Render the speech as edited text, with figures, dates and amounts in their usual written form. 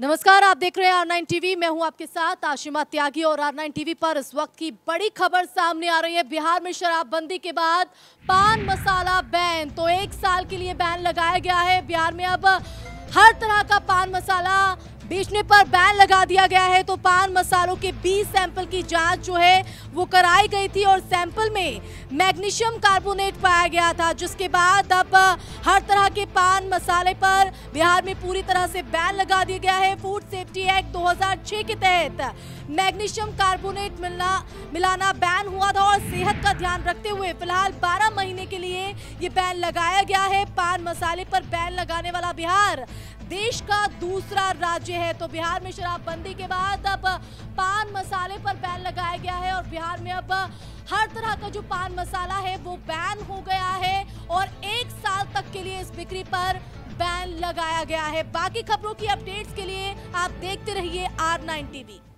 नमस्कार, आप देख रहे हैं R9 टीवी। मैं हूं आपके साथ आशिमा त्यागी और R9 टीवी पर इस वक्त की बड़ी खबर सामने आ रही है। बिहार में शराबबंदी के बाद पान मसाला बैन, तो 1 साल के लिए बैन लगाया गया है। बिहार में अब हर तरह का पान मसाला बेचने पर बैन लगा दिया गया है। तो पान मसालों के 20 सैंपल की जांच जो है वो कराई गई थी और सैंपल में मैग्नीशियम कार्बोनेट पाया गया था, जिसके बाद अब हर तरह के पान मसाले पर बिहार में पूरी तरह से बैन लगा दिया गया है। फूड सेफ्टी एक्ट 2006 के तहत मैग्नीशियम कार्बोनेट मिलाना बैन हुआ था और सेहत का ध्यान रखते हुए फिलहाल 12 महीने के लिए ये बैन लगाया गया है। पान मसाले पर बैन लगाने वाला बिहार देश का दूसरा राज्य है। तो बिहार में शराबबंदी के बाद अब पान मसाले पर बैन लगाया गया है और बिहार में अब हर तरह का जो पान मसाला है वो बैन हो गया है और 1 साल तक के लिए इस बिक्री पर बैन लगाया गया है। बाकी खबरों की अपडेट्स के लिए आप देखते रहिए R9 टीवी।